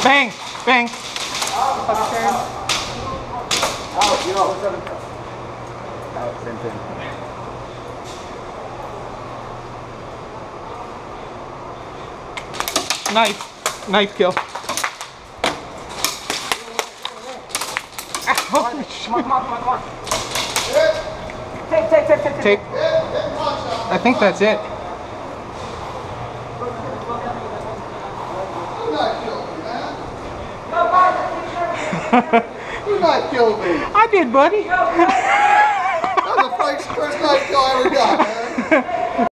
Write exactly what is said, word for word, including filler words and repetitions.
Bang! Bang! Upstairs. Out, yo. Out, same thing. Nice. Nice kill. Come on, come on, come on, come on. Take, take, take, take, Tape. I think that's it. You not killed me. I did, buddy. That was the first, first night kill I ever got, man.